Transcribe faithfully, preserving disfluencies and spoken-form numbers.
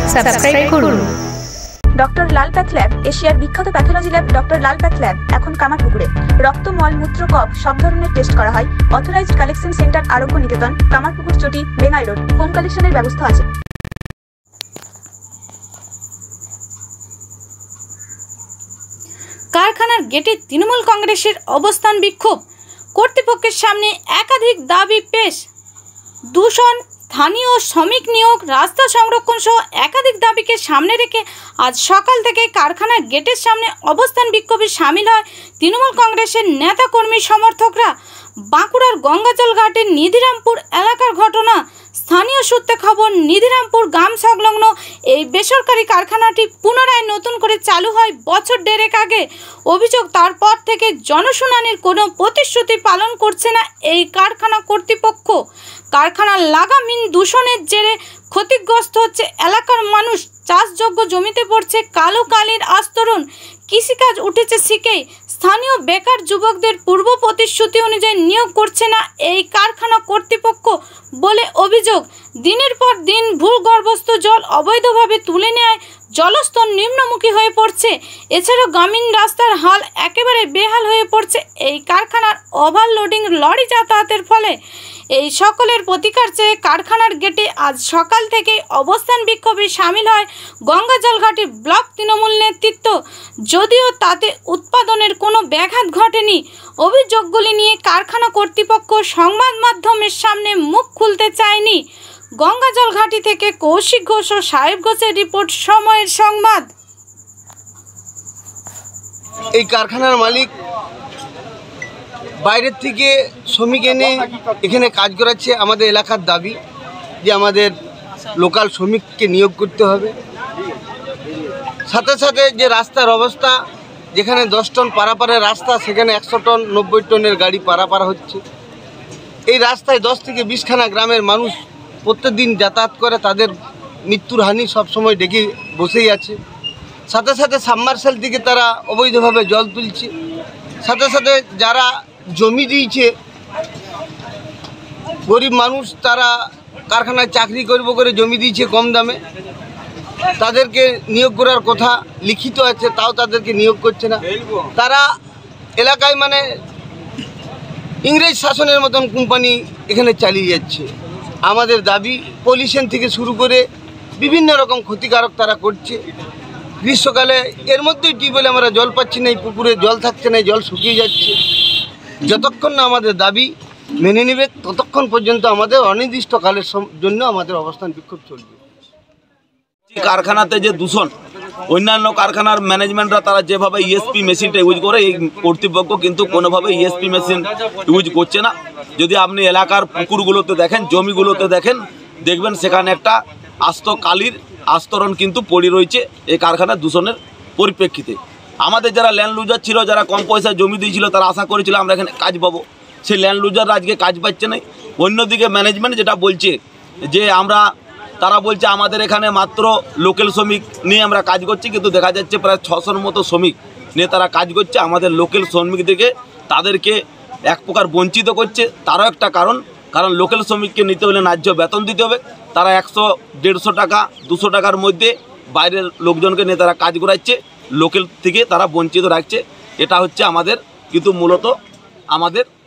Subscribe করুন। Doctor Lal path lab, এশিয়ার বিখ্যাত pathology lab doctor Lal path lab এখন কামারপুকুরে। রক্ত, মল, মূত্র, কফ সব ধরনের টেস্ট করা হয়। অথরাইজড কালেকশন সেন্টার আরোগ্য নিকেতন, কামারপুকুর চটি, বেঙ্গাই রোড। হোম কালেকশনের ব্যবস্থা আছে। কারখানার গেটে তৃণমূল কংগ্রেসের অবস্থান বিক্ষোভ, কর্তৃপক্ষের সামনে একাধিক দাবি পেশ। দূষণ, স্থানীয় শ্রমিক নিয়োগ, রাস্তা সংরক্ষণ সহ একাধিক দাবিকে সামনে রেখে আজ সকাল থেকে কারখানার গেটের সামনে অবস্থান বিক্ষোভে সামিল হয় তৃণমূল কংগ্রেসের নেতাকর্মী সমর্থকরা। বাঁকুড়ার গঙ্গাজল ঘাটের নিধিরামপুর এলাকার ঘটনা। স্থানীয় সূত্রে খবর, নিধিরামপুর গ্রাম সংলগ্ন এই বেসরকারি কারখানাটি পুনরায় নতুন করে চালু হয় বছর দেড়েক আগে। অভিযোগ, তারপর থেকে জনশুনানির কোনো প্রতিশ্রুতি পালন করছে না এই কারখানা কর্তৃপক্ষ। কারখানার লাগামহীন দূষণের জেরে ক্ষতিগ্রস্ত হচ্ছে এলাকার মানুষ। চাষযোগ্য জমিতে পড়ছে কালো কালির আস্তরণ। কৃষিকাজ উঠেছে শিখেই। স্থানীয় বেকার যুবকদের পূর্ব প্রতিশ্রুতি অনুযায়ী নিয়োগ করছে না এই কারখানা কর্তৃপক্ষ বলে অভিযোগ। দিনের পর দিন ভূগর্ভস্থ জল অবৈধভাবে তুলে নেয়, জলস্তর নিম্নমুখী হয়ে পড়ছে। এছাড়াও গ্রামীণ রাস্তার হাল একেবারে বেহাল হয়ে পড়ছে এই কারখানার ওভারলোডিং লরি যাতায়াতের ফলে। এই সকলের প্রতিকার চেয়ে কারখানার গেটে আজ সকাল থেকে অবস্থান বিক্ষোভে সামিল হয় গঙ্গাজলঘাটি ব্লক তৃণমূল নেতৃত্ব। যদিও তাতে উৎপাদনের কোনো ব্যাঘাত ঘটেনি। অভিযোগগুলি নিয়ে কারখানা কর্তৃপক্ষ সংবাদ মাধ্যমের সামনে মুখ খুলতে চায়নি। গঙ্গাজলঘাটি থেকে কৌশিক ঘোষ ও সাহেব ঘোষের রিপোর্ট, সময়ের সংবাদ। এই কারখানার মালিক বাইরের থেকে শ্রমিক এনে এখানে কাজ করাচ্ছে। আমাদের এলাকার দাবি যে আমাদের লোকাল শ্রমিককে নিয়োগ করতে হবে। সাথে সাথে যে রাস্তার অবস্থা, যেখানে দশ টন পারাপারের রাস্তা সেখানে একশো টন নব্বই টনের গাড়ি পারাপার হচ্ছে। এই রাস্তায় দশ থেকে বিশখানা গ্রামের মানুষ প্রত্যেক দিন যাতায়াত করে, তাদের মৃত্যুর হানি সবসময় ডেকে বসেই আছে। সাথে সাথে সাবমার্শাল থেকে তারা অবৈধভাবে জল তুলছে। সাথে সাথে যারা জমি দিয়েছে গরিব মানুষ, তারা কারখানায় চাকরি করব করে জমি দিয়েছে কম দামে, তাদেরকে নিয়োগ করার কথা লিখিত আছে, তাও তাদেরকে নিয়োগ করছে না। তারা এলাকায় মানে ইংরেজ শাসনের মতন কোম্পানি এখানে চালিয়ে যাচ্ছে। আমাদের দাবি, পলিউশন থেকে শুরু করে বিভিন্ন রকম ক্ষতিকারক তারা করছে। গ্রীষ্মকালে এর মধ্যেই টিউবওয়েলে আমরা জল পাচ্ছি না, পুকুরে জল থাকছে না, জল শুকিয়ে যাচ্ছে। যতক্ষণ না আমাদের দাবি মেনে নেবে ততক্ষণ পর্যন্ত আমাদের অনির্দিষ্টকালের জন্য আমাদের অবস্থান বিক্ষোভ চলবে। কারখানাতে যে দূষণ, অন্যান্য কারখানার ম্যানেজমেন্টরা তারা যেভাবে ইএসপি মেশিনটা ইউজ করে, এই কর্তৃপক্ষ কিন্তু কোনোভাবে ইএসপি মেশিন ইউজ করছে না। যদি আপনি এলাকার পুকুরগুলোতে দেখেন, জমিগুলোতে দেখেন, দেখবেন সেখানে একটা আস্ত কালির আস্তরণ কিন্তু পড়ে রয়েছে এই কারখানার দূষণের পরিপ্রেক্ষিতে। আমাদের যারা ল্যান্ড লুজার ছিল, যারা কম পয়সায় জমি দিয়েছিল, তারা আশা করেছিল আমরা এখানে কাজ পাবো। সেই ল্যান্ড লুজাররা আজকে কাজ পাচ্ছে না। অন্যদিকে ম্যানেজমেন্ট যেটা বলছে যে আমরা, তারা বলছে আমাদের এখানে মাত্র লোকাল শ্রমিক নিয়ে আমরা কাজ করছি, কিন্তু দেখা যাচ্ছে প্রায় ছশোর মতো শ্রমিক নিয়ে তারা কাজ করছে। আমাদের লোকাল শ্রমিকদেরকে তাদেরকে এক প্রকার বঞ্চিত করছে। তারও একটা কারণ, কারণ লোকাল শ্রমিককে নিতে হলে ন্যায্য বেতন দিতে হবে। তারা একশো দেড়শো টাকা দুশো টাকার মধ্যে বাইরের লোকজনকে নিয়ে তারা কাজ করাচ্ছে, লোকাল থেকে তারা বঞ্চিত রাখছে। এটা হচ্ছে আমাদের কিন্তু মূলত আমাদের